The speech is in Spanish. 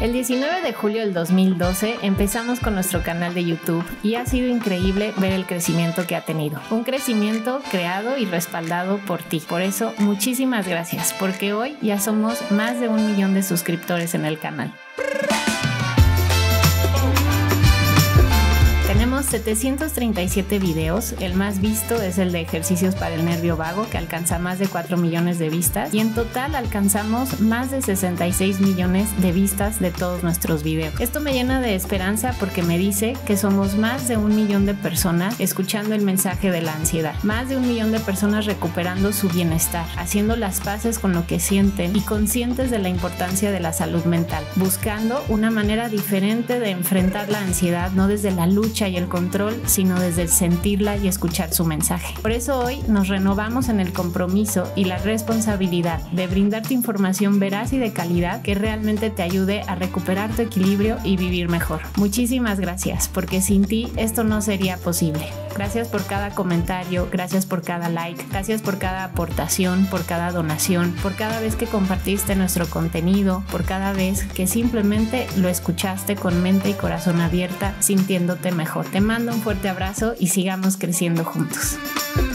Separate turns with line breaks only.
El 19 de julio del 2012 empezamos con nuestro canal de YouTube y ha sido increíble ver el crecimiento que ha tenido. Un crecimiento creado y respaldado por ti. Por eso, muchísimas gracias, porque hoy ya somos más de 1 millón de suscriptores en el canal. Tenemos 737 videos, el más visto es el de ejercicios para el nervio vago, que alcanza más de 4 millones de vistas, y en total alcanzamos más de 66 millones de vistas de todos nuestros videos. Esto me llena de esperanza porque me dice que somos más de 1 millón de personas escuchando el mensaje de la ansiedad, más de 1 millón de personas recuperando su bienestar, haciendo las paces con lo que sienten y conscientes de la importancia de la salud mental, buscando una manera diferente de enfrentar la ansiedad, no desde la lucha y el control, sino desde el sentirla y escuchar su mensaje. Por eso hoy nos renovamos en el compromiso y la responsabilidad de brindarte información veraz y de calidad que realmente te ayude a recuperar tu equilibrio y vivir mejor. Muchísimas gracias, porque sin ti esto no sería posible. Gracias por cada comentario, gracias por cada like, gracias por cada aportación, por cada donación, por cada vez que compartiste nuestro contenido, por cada vez que simplemente lo escuchaste con mente y corazón abierta, sintiéndote mejor. Te mando un fuerte abrazo y sigamos creciendo juntos.